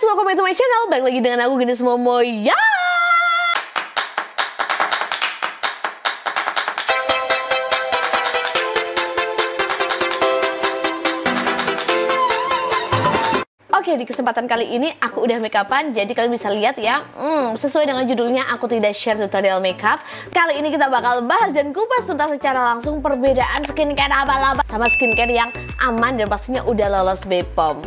guys, welcome back to my channel. Balik lagi dengan aku Gendis Momo ya. Oke, di kesempatan kali ini aku udah make upan, jadi kalian bisa lihat ya, sesuai dengan judulnya aku tidak share tutorial makeup. Kali ini kita bakal bahas dan kupas tuntas secara langsung perbedaan skincare abal-abal sama skincare yang aman dan pastinya udah lolos BPOM.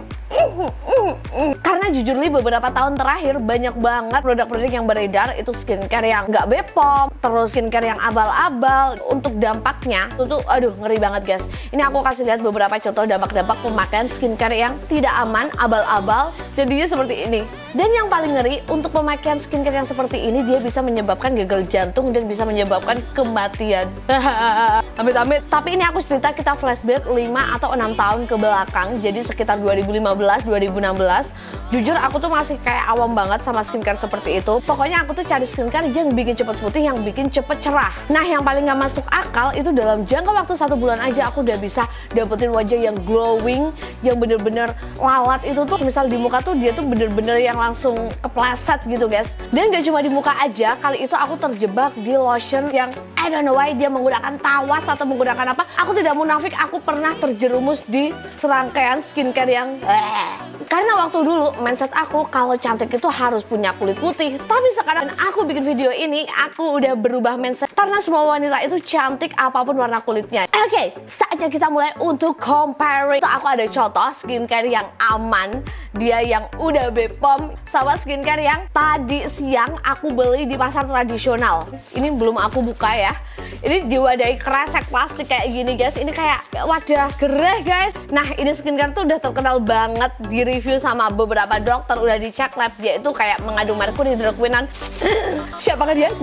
Karena jujur nih beberapa tahun terakhir banyak banget produk-produk yang beredar itu skincare yang nggak BPOM, terus skincare yang abal-abal. Untuk dampaknya itu tuh aduh ngeri banget guys. Ini aku kasih lihat beberapa contoh dampak-dampak pemakaian skincare yang tidak aman, abal-abal, jadinya seperti ini. Dan yang paling ngeri, untuk pemakaian skincare yang seperti ini dia bisa menyebabkan gagal jantung dan bisa menyebabkan kematian. Amit-amit. Tapi ini aku cerita kita flashback 5 atau 6 tahun ke belakang, jadi sekitar 2015-2016. Jujur aku tuh masih kayak awam banget sama skincare seperti itu. Pokoknya aku tuh cari skincare yang bikin cepet putih, yang bikin cepet cerah. Nah yang paling gak masuk akal itu dalam jangka waktu 1 bulan aja aku udah bisa dapetin wajah yang glowing, yang bener-bener lalat. Itu tuh misal di muka tuh dia tuh bener-bener yang langsung kepleset gitu guys. Dan gak cuma di muka aja, kali itu aku terjebak di lotion yang I don't know why dia menggunakan tawas atau menggunakan apa. Aku tidak munafik, aku pernah terjerumus di serangkaian skincare yang karena waktu dulu mindset aku kalau cantik itu harus punya kulit putih. Tapi sekarang aku bikin video ini, aku udah berubah mindset karena semua wanita itu cantik apapun warna kulitnya. Oke, saatnya kita mulai untuk comparing. Aku ada contoh skincare yang aman, dia yang udah BPOM, sama skincare yang tadi siang aku beli di pasar tradisional. Ini belum aku buka ya. Ini diwadahi kresek plastik kayak gini guys. Ini kayak wadah gereh guys. Nah ini skincare tuh udah terkenal banget, di review sama beberapa dokter, udah dicek lab, dia itu kayak mengandung merkuri, hidroquinon. Siapakah dia?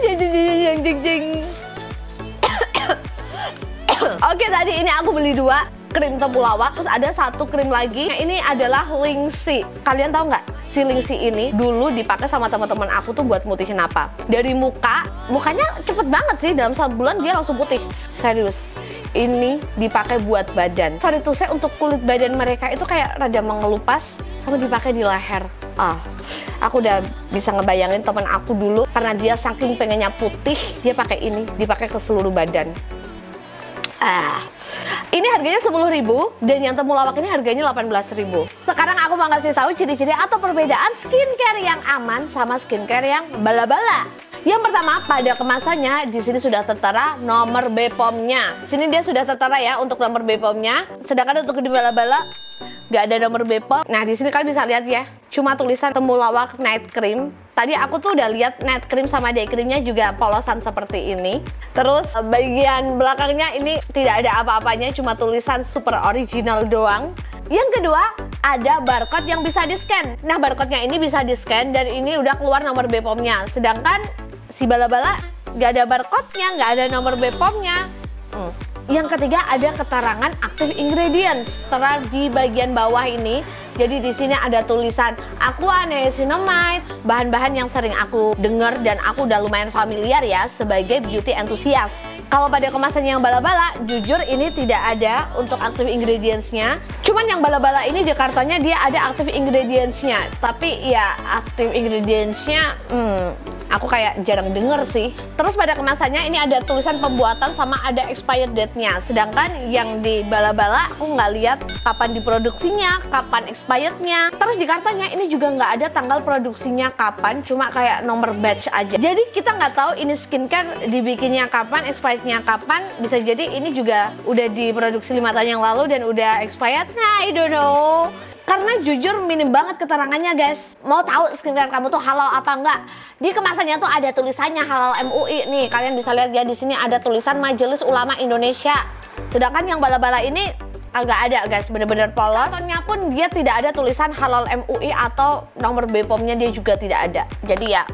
Oke, tadi ini aku beli 2 krim temulawak, terus ada 1 krim lagi. Nah, ini adalah Lingxi. Kalian tahu nggak? Si Lingxi ini dulu dipakai sama teman-teman aku tuh buat mutihin apa? Dari mukanya cepet banget sih, dalam 1 bulan dia langsung putih. Serius. Ini dipakai buat badan. Sorry tuh saya untuk kulit badan mereka itu kayak rada mengelupas, sama dipakai di leher. Aku udah bisa ngebayangin teman aku dulu karena dia saking pengennya putih, dia pakai ini, dipakai ke seluruh badan. Ini harganya 10.000 dan yang temulawak ini harganya 18.000. Sekarang aku mau kasih tahu ciri-ciri atau perbedaan skincare yang aman sama skincare yang bala-bala. Yang pertama, pada kemasannya di sini sudah tertera nomor BPOM-nya. Sini dia sudah tertera ya untuk nomor BPOM-nya. Sedangkan untuk di bala-bala nggak ada nomor BPOM. Nah di sini kalian bisa lihat ya, cuma tulisan temulawak night cream. Tadi aku tuh udah lihat night cream sama day creamnya juga polosan seperti ini. Terus bagian belakangnya ini tidak ada apa-apanya, cuma tulisan super original doang. Yang kedua, ada barcode yang bisa di-scan. Nah barcode-nya ini bisa di-scan dan ini udah keluar nomor BPOM-nya. Sedangkan si bala-bala nggak ada barcode-nya, nggak ada nomor BPOM-nya. Yang ketiga, ada keterangan active ingredients. Tertera di bagian bawah ini. Jadi di sini ada tulisan aqua, niacinamide, bahan-bahan yang sering aku dengar dan aku udah lumayan familiar ya sebagai beauty enthusiast. Kalau pada kemasan yang bala-bala, jujur ini tidak ada untuk active ingredients-nya. Cuman yang bala-bala ini di kartonnya dia ada active ingredients-nya. Tapi ya active ingredients-nya aku kayak jarang denger sih. Terus pada kemasannya ini ada tulisan pembuatan sama ada expired date-nya. Sedangkan yang di bala-bala aku nggak lihat kapan diproduksinya, kapan expirednya. Terus di kartonnya ini juga nggak ada tanggal produksinya kapan, cuma kayak nomor batch aja. Jadi kita nggak tahu ini skincare dibikinnya kapan, expirednya kapan. Bisa jadi ini juga udah diproduksi 5 tahun yang lalu dan udah expired. Nah, I don't know. Karena jujur minim banget keterangannya guys. Mau tahu skincare kamu tuh halal apa enggak? Di kemasannya tuh ada tulisannya halal MUI nih. Kalian bisa lihat ya di sini ada tulisan Majelis Ulama Indonesia. Sedangkan yang bala-bala ini agak ada guys, bener-bener polos. Kartonnya pun dia tidak ada tulisan halal MUI atau nomor BPOM-nya dia juga tidak ada. Jadi ya.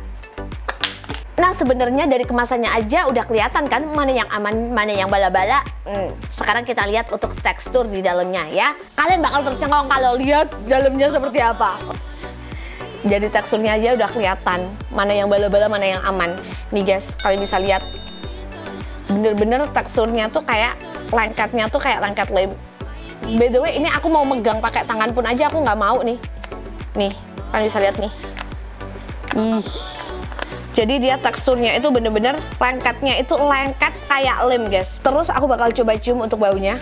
Nah sebenarnya dari kemasannya aja udah kelihatan kan mana yang aman, mana yang bala-bala. Sekarang kita lihat untuk tekstur di dalamnya ya. Kalian bakal tercengong kalau lihat dalamnya seperti apa. Jadi teksturnya aja udah kelihatan mana yang bala-bala, mana yang aman. Nih guys, kalian bisa lihat bener-bener teksturnya tuh kayak lengketnya tuh kayak lengket lem. By the way, ini aku mau megang pakai tangan pun aja aku nggak mau nih. Nih, kalian bisa lihat nih. Ih. Jadi dia teksturnya itu bener-bener lengketnya itu lengket kayak lem guys. Terus aku bakal coba cium untuk baunya.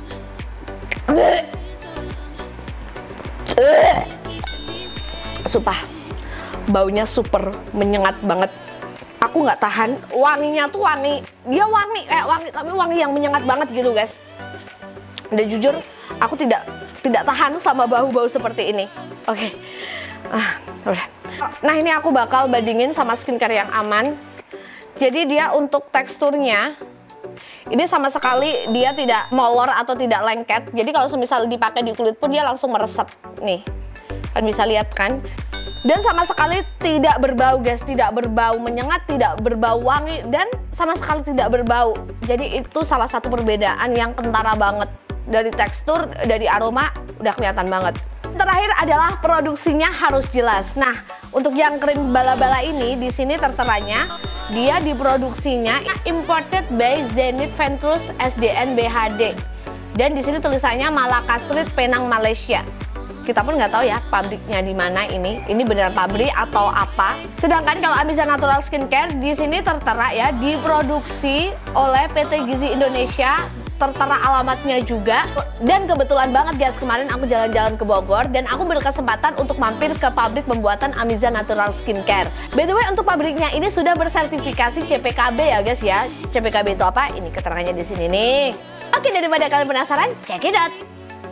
Sumpah, baunya super menyengat banget. Aku nggak tahan, wanginya tuh wangi, dia wangi kayak wangi tapi wangi yang menyengat banget gitu guys. Dan jujur, aku tidak tahan sama bau-bau seperti ini. Oke, udah. Nah ini aku bakal bandingin sama skincare yang aman. Jadi dia untuk teksturnya ini sama sekali dia tidak molor atau tidak lengket. Jadi kalau semisal dipakai di kulit pun dia langsung meresap. Nih, kalian bisa lihat kan. Dan sama sekali tidak berbau guys, tidak berbau menyengat, tidak berbau wangi, dan sama sekali tidak berbau. Jadi itu salah satu perbedaan yang kentara banget. Dari tekstur, dari aroma, udah kelihatan banget. Terakhir adalah produksinya harus jelas. Nah, untuk yang krim bala-bala ini di sini terteranya dia diproduksinya imported by Zenith Ventures SDN BHD. Dan di sini tulisannya Malacca Street, Penang, Malaysia. Kita pun nggak tahu ya pabriknya di mana ini. Ini beneran pabrik atau apa? Sedangkan kalau Amiza Natural Skincare di sini tertera ya diproduksi oleh PT Gizi Indonesia. Tertera alamatnya juga. Dan kebetulan banget guys, kemarin aku jalan-jalan ke Bogor dan aku berkesempatan untuk mampir ke pabrik pembuatan Amiza Natural Skincare. By the way, untuk pabriknya ini sudah bersertifikasi CPKB ya guys ya. CPKB itu apa? Ini keterangannya di sini nih. Oke, daripada kalian penasaran, check it out.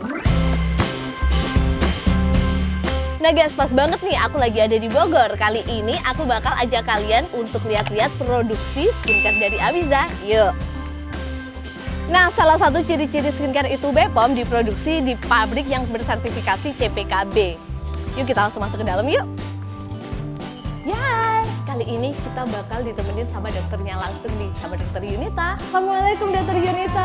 Nah guys, pas banget nih aku lagi ada di Bogor. Kali ini aku bakal ajak kalian untuk lihat-lihat produksi skincare dari Amiza. Yuk. Nah, salah satu ciri-ciri skincare itu Bepom diproduksi di pabrik yang bersertifikasi CPKB. Yuk kita langsung masuk ke dalam yuk. Ya, kali ini kita bakal ditemenin sama dokternya langsung nih, sama Dokter Yunita. Assalamualaikum Dokter Yunita.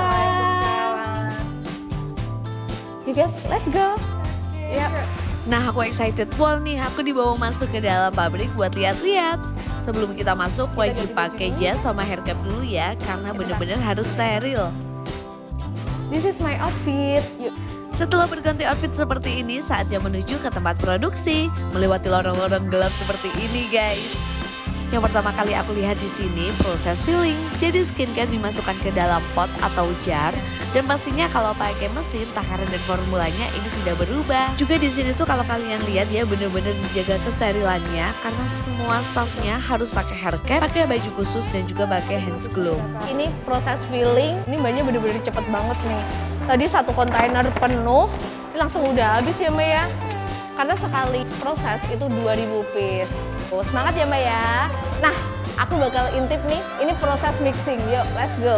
You guys, let's go. Yep. Nah, aku excited pol nih, aku dibawa masuk ke dalam pabrik buat lihat-lihat. Sebelum kita masuk, wajib pakai jas sama hair cap dulu ya, karena bener-bener harus steril. This is my outfit. Yuk. Setelah berganti outfit seperti ini, saatnya menuju ke tempat produksi, melewati lorong-lorong gelap seperti ini, guys. Yang pertama kali aku lihat di sini proses filling. Jadi skincare dimasukkan ke dalam pot atau jar, dan pastinya kalau pakai mesin, takaran dan formulanya ini tidak berubah. Juga di sini tuh kalau kalian lihat ya bener-bener dijaga kesterilannya, karena semua staffnya harus pakai hair cap, pakai baju khusus dan juga pakai hands glove. Ini proses filling, ini banyak bener-bener cepet banget nih. Tadi satu kontainer penuh, ini langsung udah habis ya Mbak ya. Karena sekali proses itu 2000 piece. Oh, semangat ya Mbak ya. Nah, aku bakal intip nih, ini proses mixing. Yuk, let's go.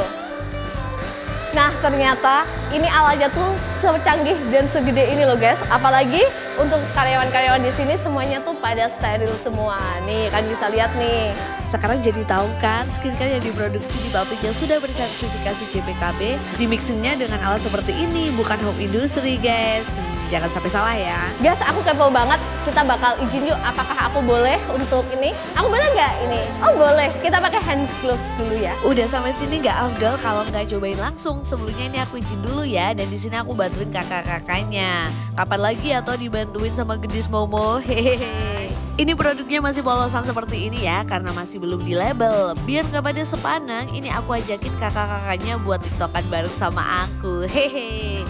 Nah, ternyata ini alatnya tuh secanggih dan segede ini loh guys. Apalagi untuk karyawan-karyawan di sini semuanya tuh pada steril semua. Nih, kan bisa lihat nih. Sekarang jadi tahu kan skincare yang diproduksi di pabrik yang sudah bersertifikasi CPKB, dimixingnya dengan alat seperti ini, bukan home industry guys. Jangan sampai salah ya. Guys, aku kepo banget. Kita bakal izin yuk, apakah aku boleh untuk ini? Aku boleh nggak ini? Oh boleh, kita pakai hand gloves dulu ya. Udah sampai sini nggak afdol kalau nggak cobain langsung. Sebelumnya ini aku izin dulu ya, dan di sini aku bantuin kakak-kakaknya. Kapan lagi atau dibantuin sama Gedis Momo? Hehehe. Ini produknya masih polosan seperti ini ya, karena masih belum di label. Biar nggak pada sepanang, ini aku ajakin kakak-kakaknya buat tiktokan bareng sama aku. Hehe.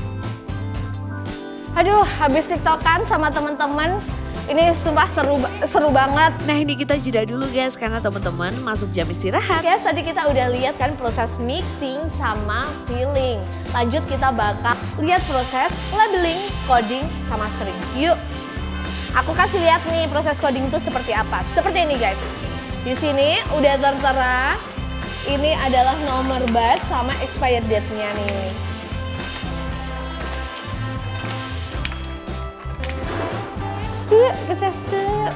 Aduh, habis tiktokan sama temen-temen. Ini sumpah seru banget. Nah ini kita jeda dulu guys, karena teman-teman masuk jam istirahat. Guys, tadi kita udah lihat kan proses mixing sama filling. Lanjut kita bakal lihat proses labeling, coding, sama string. Yuk, aku kasih lihat nih proses coding itu seperti apa. Seperti ini guys. Di sini udah tertera, ini adalah nomor batch sama expired date-nya nih. Kita step.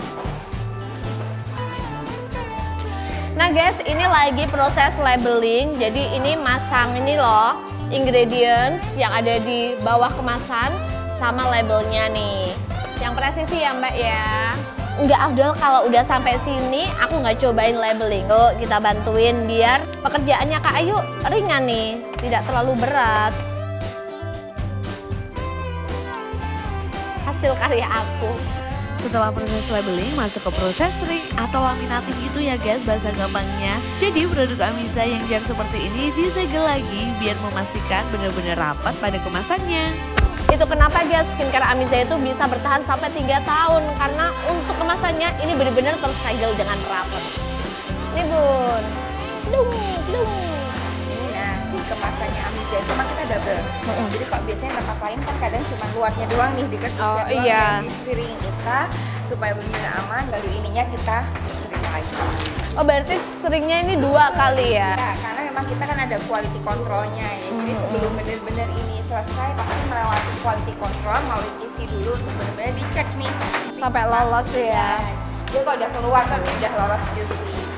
Nah guys, ini lagi proses labeling. Jadi ini masang ini loh ingredients yang ada di bawah kemasan sama labelnya nih. Yang presisi ya Mbak ya. Nggak afdol kalau udah sampai sini aku nggak cobain labeling. Tuh kita bantuin biar pekerjaannya Kak Ayu ringan nih, tidak terlalu berat. Hasil karya aku. Setelah proses labeling, masuk ke proses sering atau laminating itu ya guys bahasa gampangnya. Jadi produk Amiza yang jar seperti ini disegel lagi biar memastikan benar-benar rapat pada kemasannya. Itu kenapa guys skincare Amiza itu bisa bertahan sampai 3 tahun. Karena untuk kemasannya ini benar-benar tersegel dengan rapat. Nih bun, plung. Nah, di kemasannya Amiza itu mah kita double. Jadi kalau biasanya tempat lain kan kadang cuma luarnya doang nih, di kertasnya doang yang disering kita supaya benar-benar aman. Lalu ininya kita sering lagi. Oh berarti seringnya ini 2 kali ya? Ya, karena memang kita kan ada quality controlnya ya. Jadi sebelum benar-benar ini selesai, pasti melewati quality control, mau isi dulu untuk benar-benar dicek nih. Sampai lolos ya. Jadi kalau udah keluar kan udah lolos QC.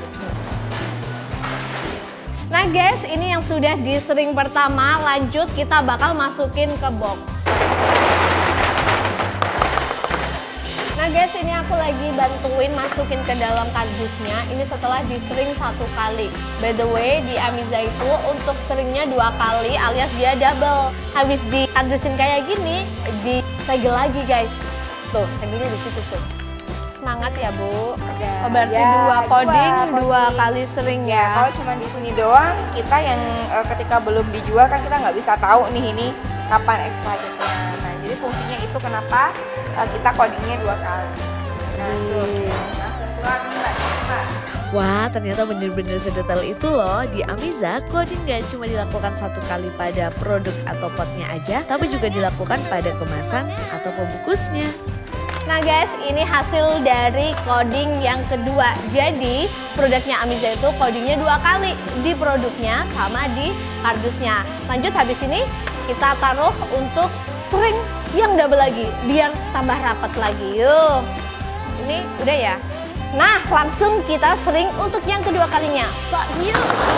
Nah guys, ini yang sudah disering pertama, lanjut kita bakal masukin ke box. Nah guys, ini aku lagi bantuin masukin ke dalam kardusnya. Ini setelah disering 1 kali. By the way, di Amiza itu untuk seringnya 2 kali alias dia double. Habis dikardusin kayak gini, disegel lagi guys. Tuh, segelnya di situ tuh. Semangat ya Bu. Oh, berarti ya, 2 coding, 2 kali sering ya. Kalau cuma di sini doang, kita yang ketika belum dijual kan kita nggak bisa tahu nih ini kapan expirednya. Nah, jadi fungsinya itu kenapa kita codingnya 2 kali. Nah, tuh, langsung keluar nih Mbak. Wah, ternyata bener-bener sedetail itu loh. Di Amiza, coding gak cuma dilakukan 1 kali pada produk atau potnya aja, tapi juga dilakukan pada kemasan atau pembungkusnya. Nah guys, ini hasil dari coding yang kedua. Jadi produknya Amiza itu codingnya 2 kali, di produknya sama di kardusnya. Lanjut habis ini kita taruh untuk sering yang double lagi, biar tambah rapat lagi. Yuk, ini udah ya. Nah langsung kita sering untuk yang kedua kalinya. So, yuk.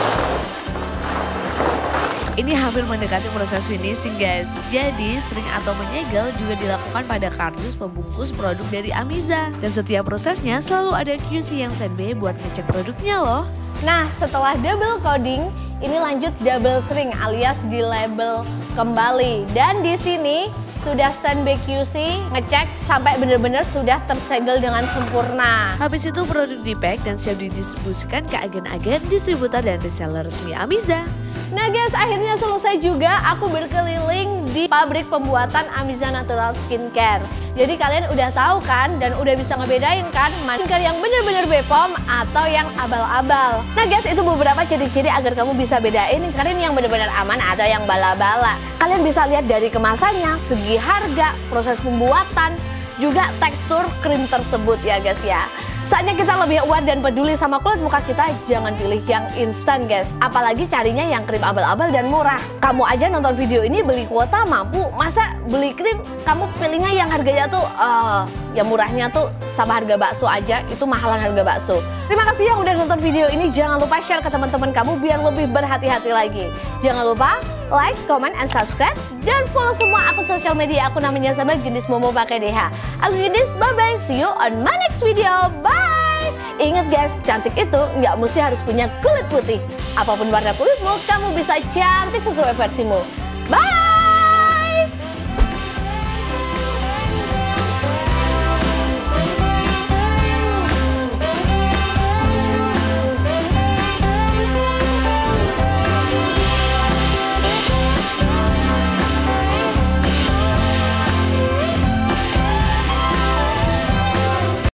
Ini hampir mendekati proses finishing guys. Jadi sering atau menyegel juga dilakukan pada kardus pembungkus produk dari Amiza. Dan setiap prosesnya selalu ada QC yang standby buat ngecek produknya loh. Nah setelah double coding, ini lanjut double sering alias di label kembali. Dan di sini sudah standby QC, ngecek sampai benar-benar sudah tersegel dengan sempurna. Habis itu produk di-pack dan siap didistribusikan ke agen-agen, distributor dan reseller resmi Amiza. Nah guys, akhirnya selesai juga aku berkeliling di pabrik pembuatan Amiza Natural Skincare. Jadi kalian udah tahu kan dan udah bisa ngebedain kan mana skincare yang bener-bener Bepom atau yang abal-abal. Nah guys, itu beberapa ciri-ciri agar kamu bisa bedain kalian yang bener-bener aman atau yang bala-bala. Kalian bisa lihat dari kemasannya, segi harga, proses pembuatan, juga tekstur krim tersebut ya guys ya. Saatnya kita lebih aware dan peduli sama kulit muka kita, jangan pilih yang instan guys. Apalagi carinya yang krim abal-abal dan murah. Kamu aja nonton video ini beli kuota mampu, masa beli krim kamu pilihnya yang harganya tuh yang murahnya tuh sama harga bakso aja, itu mahalan harga bakso. Terima kasih yang udah nonton video ini, jangan lupa share ke teman-teman kamu biar lebih berhati-hati lagi. Jangan lupa like, comment, and subscribe, dan follow semua akun sosial media aku, namanya sama Gendis Momo pakai DH. Aku Gendis, bye-bye, see you on my next video, bye! Ingat guys, cantik itu nggak mesti harus punya kulit putih. Apapun warna kulitmu, kamu bisa cantik sesuai versimu. Bye!